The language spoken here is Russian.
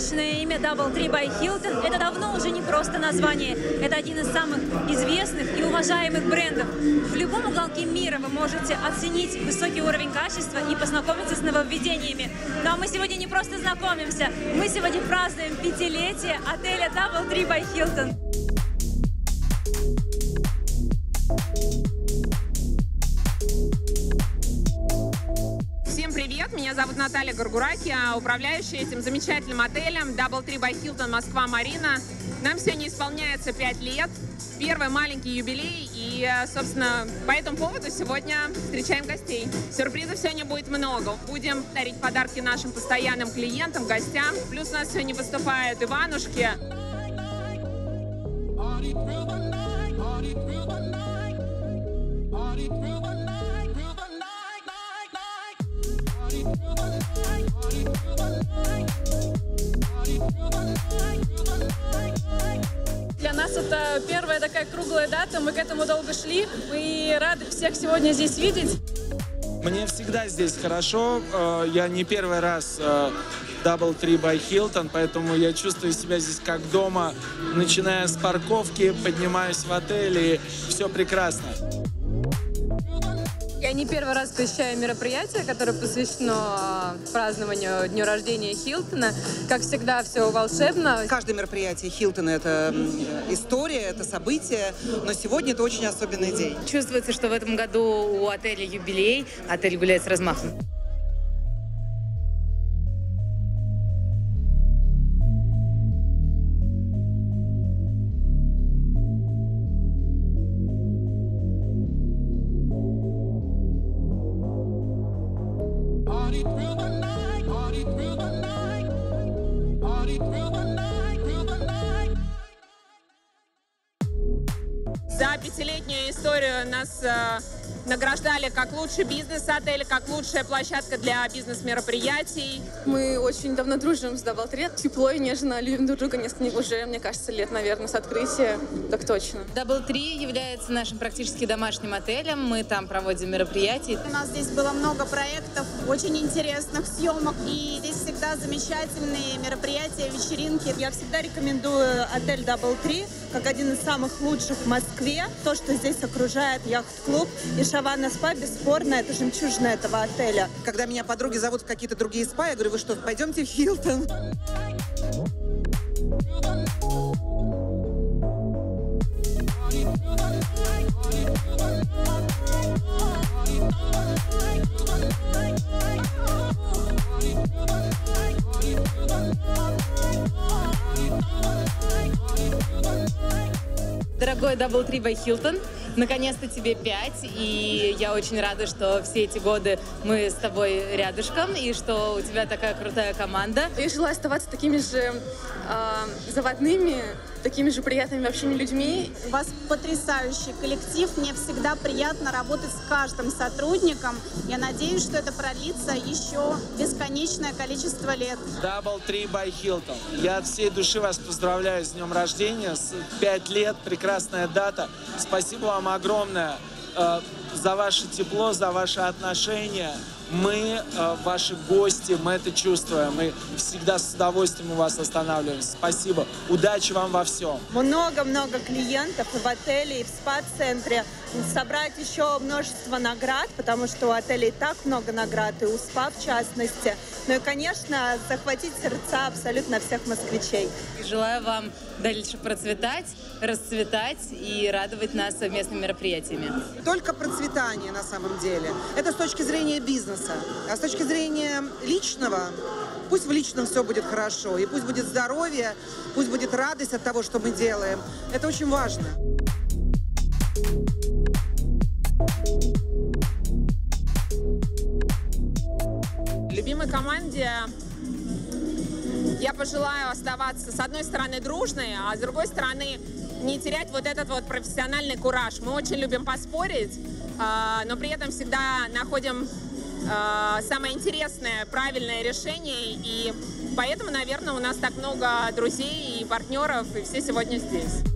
загадочное имя DoubleTree by Hilton. Это давно уже не просто название. Это один из самых известных и уважаемых брендов. В любом уголке мира вы можете оценить высокий уровень качества и познакомиться с нововведениями. Но мы сегодня не просто знакомимся. Мы сегодня празднуем 5-летие отеля DoubleTree by Hilton. Всем привет! Меня зовут Наталья Горгураки, управляющая этим замечательным отелем DoubleTree by Hilton Москва-Марина. Нам сегодня исполняется 5 лет, первый маленький юбилей, и, собственно, по этому поводу сегодня встречаем гостей. Сюрпризов сегодня будет много. Будем дарить подарки нашим постоянным клиентам, гостям. Плюс у нас сегодня выступают Иванушки. Для нас это первая такая круглая дата, мы к этому долго шли, мы рады всех сегодня здесь видеть. Мне всегда здесь хорошо, я не первый раз DoubleTree by Hilton, поэтому я чувствую себя здесь как дома, начиная с парковки, поднимаюсь в отель, и все прекрасно. Я не первый раз посещаю мероприятие, которое посвящено празднованию дню рождения Хилтона. Как всегда, все волшебно. Каждое мероприятие Хилтона — это история, это событие, но сегодня это очень особенный день. Чувствуется, что в этом году у отеля юбилей, отель гуляет с размахом. За 5-летнюю историю нас награждали как лучший бизнес-отель, как лучшая площадка для бизнес-мероприятий. Мы очень давно дружим с DoubleTree. Тепло и нежно любим друг друга уже, мне кажется, лет, наверное, с открытия. Так точно. DoubleTree является нашим практически домашним отелем. Мы там проводим мероприятия. У нас здесь было много проектов, очень интересных съемок. И здесь всегда замечательные мероприятия, вечеринки. Я всегда рекомендую отель DoubleTree как один из самых лучших в Москве. То, что здесь окружает яхт-клуб и Шаванна спа, бесспорно, это жемчужина этого отеля. Когда меня подруги зовут в какие-то другие спа, я говорю: вы что, пойдемте в Хилтон? Дорогой DoubleTree by Hilton, наконец-то тебе 5, и я очень рада, что все эти годы мы с тобой рядышком, и что у тебя такая крутая команда. Я желаю оставаться такими же заводными, такими же приятными в общении людьми. У вас потрясающий коллектив. Мне всегда приятно работать с каждым сотрудником. Я надеюсь, что это продлится еще бесконечное количество лет. DoubleTree by Hilton. Я от всей души вас поздравляю с днем рождения. 5 лет, прекрасная дата. Спасибо вам огромное за ваше тепло, за ваши отношения. Мы, ваши гости, мы это чувствуем. Мы всегда с удовольствием у вас останавливаемся. Спасибо. Удачи вам во всем. Много-много клиентов и в отеле, и в спа-центре. Собрать еще множество наград, потому что у отеля и так много наград, и у спа в частности. Ну и, конечно, захватить сердца абсолютно всех москвичей. Желаю вам дальше процветать, расцветать и радовать нас совместными мероприятиями. Только процветание на самом деле. Это с точки зрения бизнеса. А с точки зрения личного, пусть в личном все будет хорошо, и пусть будет здоровье, пусть будет радость от того, что мы делаем. Это очень важно. Любимой команде я пожелаю оставаться, с одной стороны, дружной, а с другой стороны, не терять вот этот вот профессиональный кураж. Мы очень любим поспорить, но при этом всегда находим самое интересное, правильное решение. И поэтому, наверное, у нас так много друзей и партнеров, и все сегодня здесь.